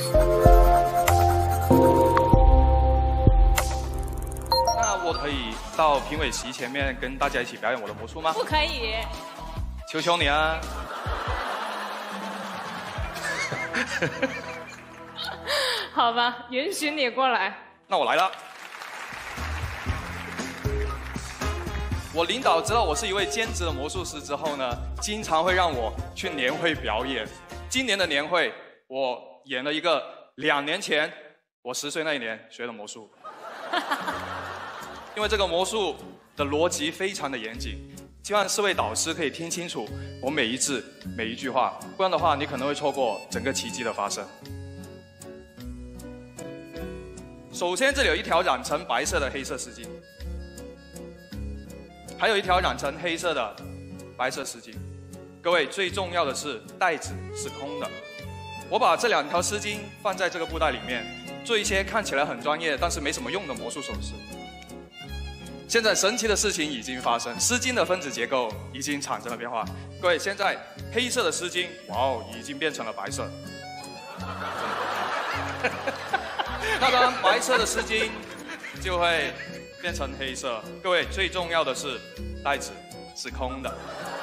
那我可以到评委席前面跟大家一起表演我的魔术吗？ 不可以。 求求你啊！ 好吧，允许你过来。 那我来了。我领导知道我是一位兼职的魔术师之后呢，经常会让我去年会表演。今年的年会，我演了一个2年前我10岁那一年学的魔术。因为这个魔术的逻辑非常的严谨，希望4位导师可以听清楚我每一字每一句话，不然的话你可能会错过整个奇迹的发生。首先这里有一条染成白色的黑色丝巾，还有一条染成黑色的白色丝巾。各位，最重要的是袋子是空的。我把这2条丝巾放在这个布袋里面，做一些看起来很专业但是没什么用的魔术手势。现在神奇的事情已经发生，丝巾的分子结构已经产生了变化。各位，现在黑色的丝巾，哇哦，已经变成了白色。那当然，白色的丝巾就会变成黑色。各位，最重要的是袋子是空的。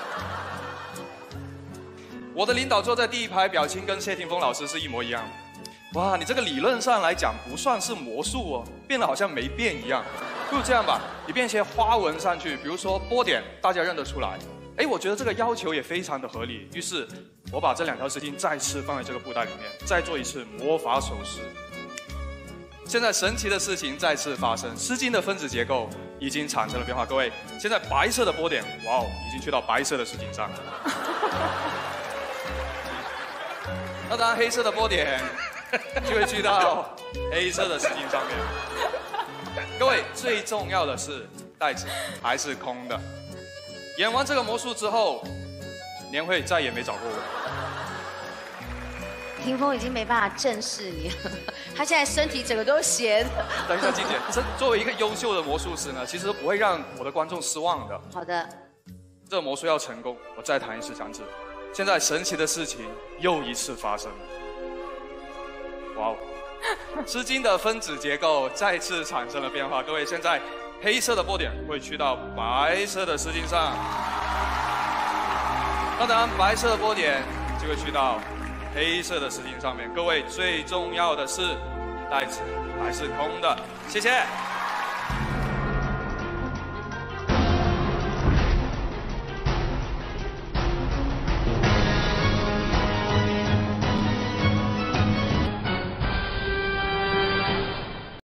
我的领导坐在第1排，表情跟谢霆锋老师是一模一样。哇，你这个理论上来讲不算是魔术哦，变得好像没变一样。不如这样吧，你变一些花纹上去，比如说波点，大家认得出来。哎，我觉得这个要求也非常的合理。于是，我把这2条丝巾再次放在这个布袋里面，再做一次魔法手势。现在神奇的事情再次发生，丝巾的分子结构已经产生了变化。各位，现在白色的波点，哇哦，已经去到白色的丝巾上了。那当然，黑色的波点就会去到黑色的丝巾上面。各位，最重要的是袋子还是空的。演完这个魔术之后，年会再也没找过我。 霆锋已经没办法正视你了，他现在身体整个都是斜的。 等一下，静姐，作为一个优秀的魔术师呢，其实不会让我的观众失望的。 好的。 这个魔术要成功，我再弹一次响指。现在神奇的事情又一次发生了。哇哦！丝巾的分子结构再次产生了变化。各位，现在黑色的波点会去到白色的丝巾上，那当然白色的波点就会去到黑色的丝巾上面。各位，最重要的是袋子还是空的。谢谢。